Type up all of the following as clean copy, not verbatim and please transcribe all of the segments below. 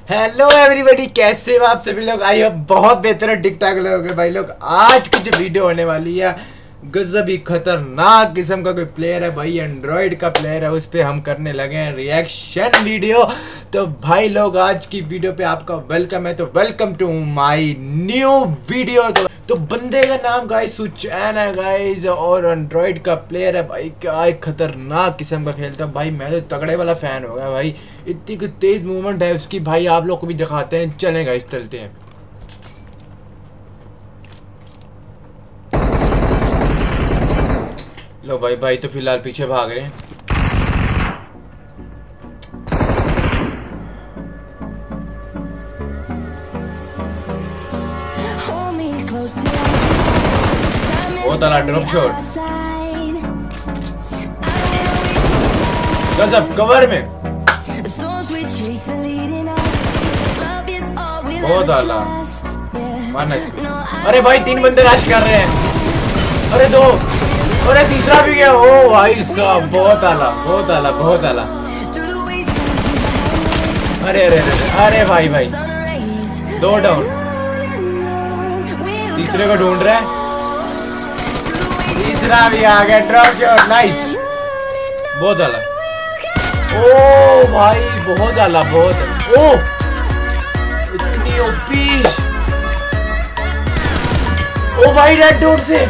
Hello everybody, कैसे हो आप सभी लोग। आई होप बहुत बेहतर है, ठीक ठाक लोग भाई लोग। आज की जो वीडियो होने वाली है गजब ही खतरनाक किस्म का कोई प्लेयर है भाई, एंड्रॉइड का प्लेयर है, उस पर हम करने लगे हैं रिएक्शन वीडियो। तो भाई लोग आज की वीडियो पे आपका वेलकम है, तो welcome to my new video. तो बंदे का नाम गाइस सुचैन है गाइस, और एंड्रॉइड का प्लेयर है भाई। क्या खतरनाक किस्म का खेलता है भाई, मैं तो तगड़े वाला फैन हो गया भाई। इतनी कुछ तेज मूवमेंट है उसकी भाई, आप लोग को भी दिखाते हैं। चलें गाइस चलते हैं। लो भाई तो फिलहाल पीछे भाग रहे हैं। बहुत आला ड्रॉप शॉट, गजब कवर में, बहुत आला। अरे भाई 3 बंदे रश कर रहे हैं, अरे 2, अरे तीसरा भी गया। ओ भाई साहब बहुत आला, बहुत आला, बहुत आला। अरे अरे अरे अरे भाई 2 डाउन, तीसरे को ढूंढ रहा है, तीसरा भी आ गया। ड्रॉप शॉट, नाइस, बहुत आला। ओ भाई बहुत आला, बहुत। ओ इतनी ओपी। ओ भाई रेड डॉट से,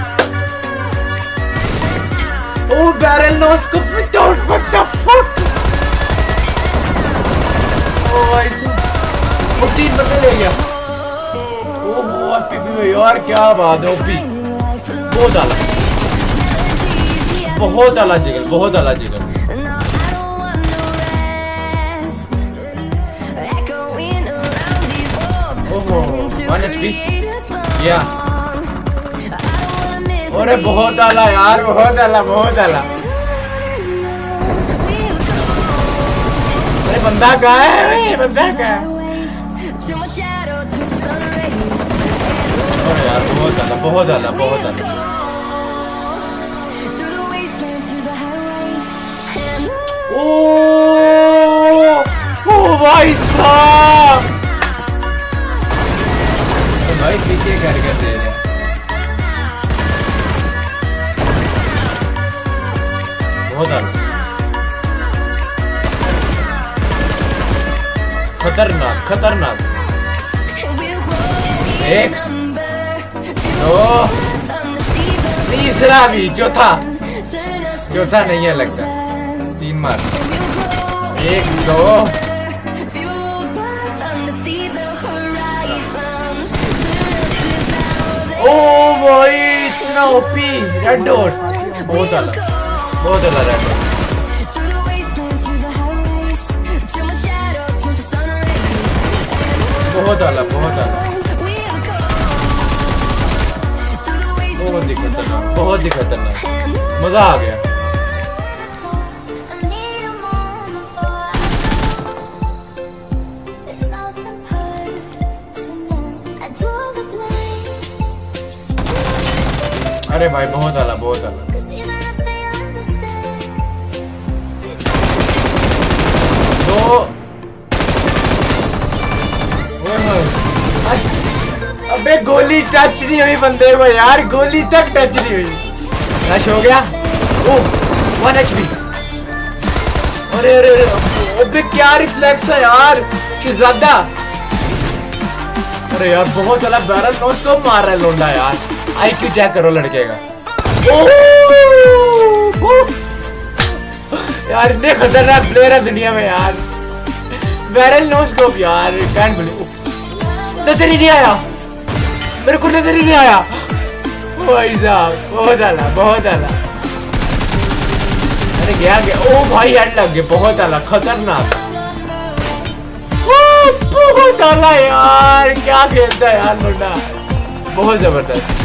ओ बैरल नोस को विदाउट, व्हाट द फक। ओ भाई वो 3 बंदे ले गया। ओ ओपी यार, क्या बात है। ओपी बहुत आला, बहुत आला जिगर, बहुत आला जिगर। ओहो 1 HP या, अरे बहुत आला यार, बहुत आला, बहुत आला। अरे बंदा कहाँ है, ये बंदा कहाँ है। अरे यार बहुत आला, बहुत आला, बहुत आला। ओ भाई साहब, भाई पीछे कर दे रहे हैं। बहुत आला, खतरनाक खतरनाक। 1 2, तीसरा भी, चौथा नहीं है लगता। 3 मार, 1 2। ओ भाई इतना ओपी रेड डॉट, बहुत आला, बहुत आला रेड डॉट। बहुत आला, बहुत आला, बहुत ही खतरनाक, बहुत ही खतरनाक, मजा आ गया। अरे भाई बहुत आला, बहुत आला। अबे गोली टच नहीं हुई बंदे को यार, गोली तक टच नहीं हुई। रश हो गया। ओ 1 HP। अरे अरे अबे क्या रिफ्लेक्स है यार शहजादा। अरे यार बहुत आला, बैरल नोस को मार रहा है लोंडा यार। IQ चेक करो लड़के का। यार इतने खतरनाक प्लेयर है दुनिया में यार। बैरल नो स्कोप यार, कैन बिलीव। नजर ही नहीं आया मेरे को, नजर ही नहीं आया भाई साहब। बहुत आला, बहुत आला। अरे गया। ओ भाई हेड लग गया, बहुत आला, खतरनाक, बहुत आला यार। क्या खेलता है यार लोंडा, बहुत जबरदस्त,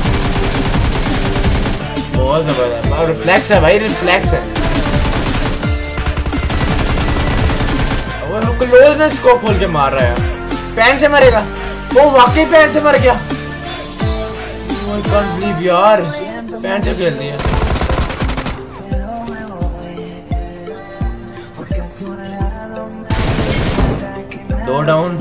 बहुत जबरदस्त। और रिफ्लेक्स है भाई, रिफ्लेक्स है। वो क्लोज में स्कोप खोल के मार रहा है। पैन से मरेगा वो, वाकई पैन से मर गया। I can't believe यार, पैन से खेल दिया। 2 डाउन।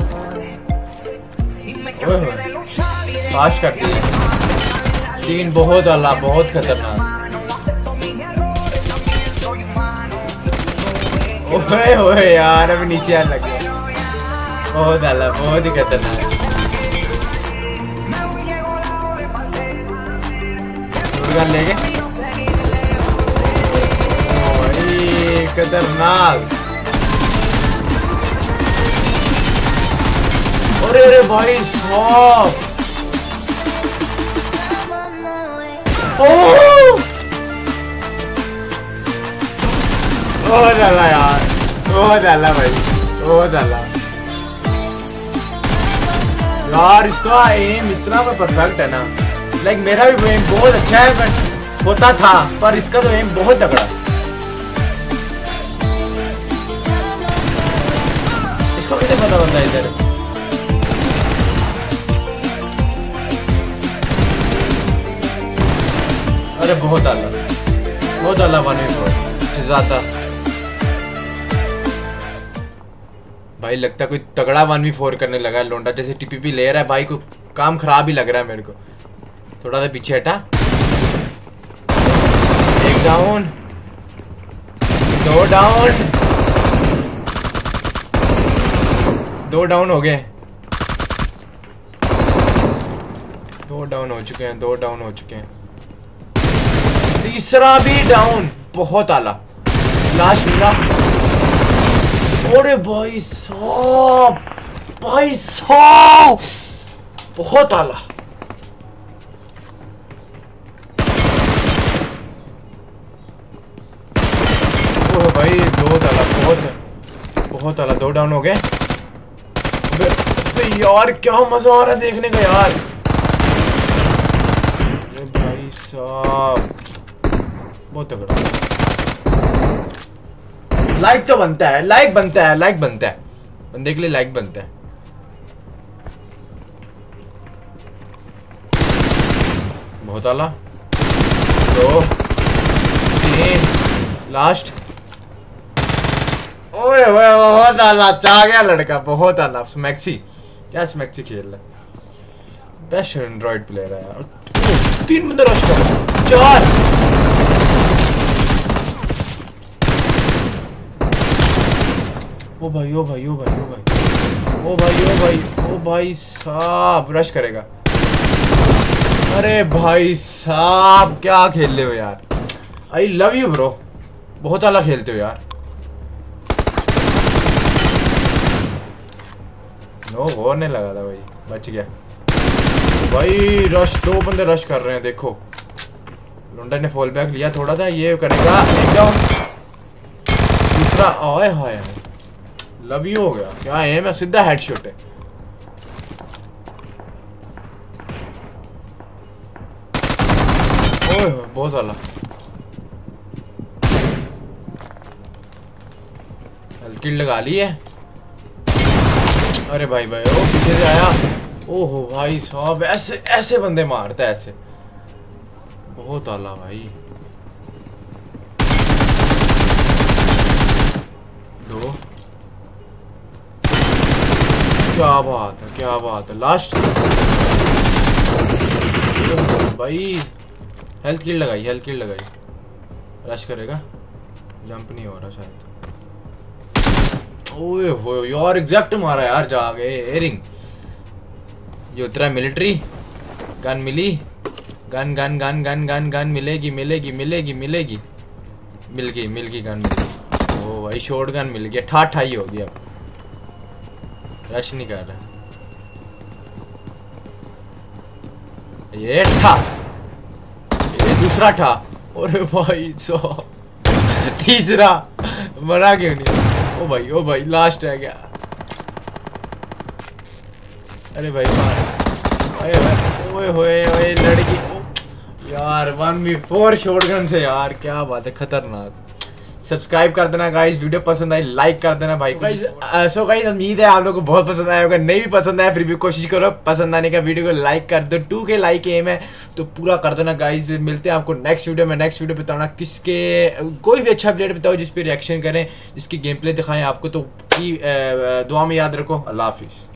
फास्ट करती है। 3 बहुत आला, बहुत खतरनाक। ओए ओए यार अभी नीचे आने लगे। बहुत आला, बहुत ही खतरनाक। लेके भाई खतरनाक। अरे अरे भाई साहब, बहुत डाला यार, बहुत डाला भाई, बहुत डाला यार। इसका एम इतना परफेक्ट है ना, लाइक मेरा भी एम बहुत अच्छा है बट होता था, पर इसका तो एम बहुत तगड़ा। इसको कैसे पता बनता है इधर? अरे बहुत आला, बहुत आला बने जाता भाई। लगता है कोई तगड़ा 1v4 करने लगा है लोंडा, जैसे टीपीपी ले रहा है भाई। को काम खराब ही लग रहा है मेरे को। थोड़ा सा पीछे हटा। 1 डाउन, 2 डाउन, 2 डाउन हो गए। 2 डाउन हो चुके हैं, 2 डाउन हो चुके हैं। तीसरा भी डाउन, बहुत आला। लास्ट मिला। अरे भाई साहब, भाई साहब बहुत आला। ओ भाई बहुत आला, बहुत आला। 2 डाउन हो गए। अबे यार क्या मजा आ रहा है देखने का यार। अरे भाई साहब बहुत तगड़ा। लाइक तो बनता है, लाइक बनता है, लाइक बनता है, बंदे के लिए लाइक बनता है। बहुत आला। 2 3 लास्ट। ओए ओए बहुत आला, चाह गया लड़का, बहुत आला। स्मैक्सी, क्या स्मैक्सी खेल रहा है। बेस्ट एंड्रॉइड प्लेयर है यार। 3 बंदे रश कर, 4। ओ भाई ओ भाई ओ भाई ओ भाई ओ भाई ओ भाई ओ भाई साहब रश करेगा। अरे भाई साहब क्या खेल रहे हो यार। आई लव यू ब्रो, बहुत आला खेलते हो यार। नो वो नहीं लगा था भाई, बच गया भाई। रश, 2 बंदे रश कर रहे हैं देखो। लुंडा ने फॉल बैक लिया थोड़ा सा, ये करेगा एकदम। दूसरा ओए हाय लव यू हो गया। क्या एम है, सीधा हेडशॉट है। ओए बहुत आला। किल लगा ली है। अरे भाई भाई ओ पीछे से आया। ओहो भाई साहब, ऐसे ऐसे बंदे मारता है ऐसे। बहुत आला भाई। 2 क्या बात है, क्या बात है। लास्ट भाई। हेल्थ किल लगाई, हेल्थ किल लगाई। रश करेगा, जंप नहीं हो रहा शायद। ओए हो यार एग्जैक्ट मारा यार जाके। एयरिंग ये उतरा। मिलिट्री गन मिली। Gun gun gun gun gun gun मिलेगी मिलेगी मिलेगी मिलेगी। मिल गई गन मिली। ओ भाई शॉर्ट गन मिल गया। ठाई हो गया। अब रश नहीं कर रहा। ये ठा, ये दूसरा ठा। अरे भाई साहब तीसरा मरा क्यों नहीं। ओ भाई लास्ट है क्या। अरे भाई ओए होए ओए लड़की यार 1v4 शॉटगन से यार, क्या बात है खतरनाक। सब्सक्राइब कर देना गाइस, वीडियो पसंद आई लाइक कर देना भाई। सो गाइस उम्मीद है आप लोगों को बहुत पसंद आया होगा, नहीं भी पसंद आया फिर भी कोशिश करो पसंद आने का, वीडियो को लाइक कर दो। 2K लाइक एम है तो पूरा कर देना गाइस। मिलते हैं आपको नेक्स्ट वीडियो में। नेक्स्ट वीडियो बताना किसके कोई भी अच्छा प्लेयर बताओ जिस पे रिएक्शन करें, जिसकी गेम प्ले दिखाएं आपको, तो दुआ में याद रखो। अल्लाह हाफिज़।